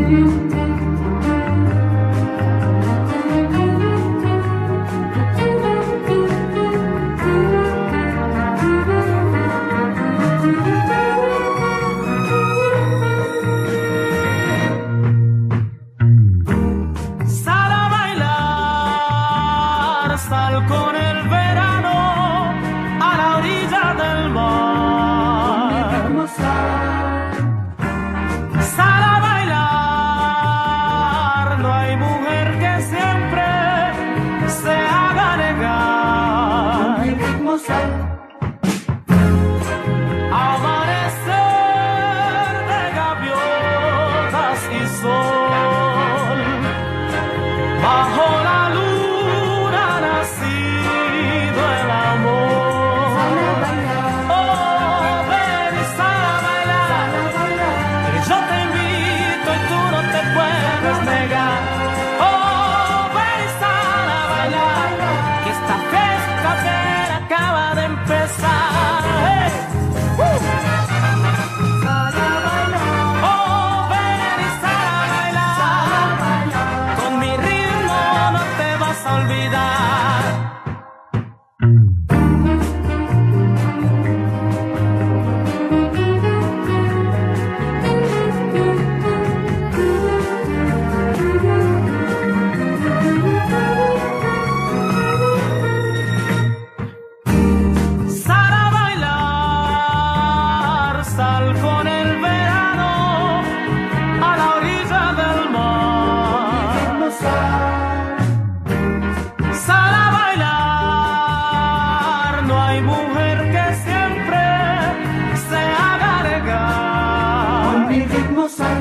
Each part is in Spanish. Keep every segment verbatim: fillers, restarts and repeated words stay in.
Sal con el verano a la orilla del mar. Sal a bailar, no hay mujer que siempre se haga negar. Amanecer de gaviotas y sol bajo la luna nacido el amor. Oh, ven y sal a bailar, que yo te invito y tú no te puedes negar. Oh, ven y sal a bailar, que esta fiesta apenas acaba de empezar. Hey. Uh. Oh, ven y sal a bailar, con mi ritmo no te vas a olvidar. Sal a bailar, sal con el verano a la orilla del mar. Sal a bailar, no hay mujer que siempre se haga negar. Con mi ritmo sal.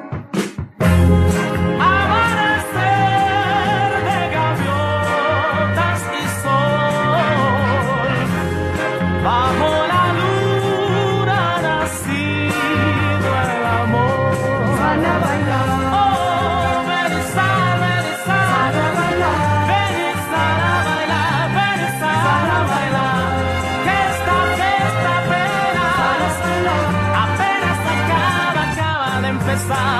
Amanecer de gaviotas y sol bajo la luna nacido el amor. Sal a bailar. Oh, ven y sal, ven y sal, Sal a bailar. ven y sal a bailar, ven y sal a bailar, que esta fiesta apenas, apenas acaba, acaba de empezar.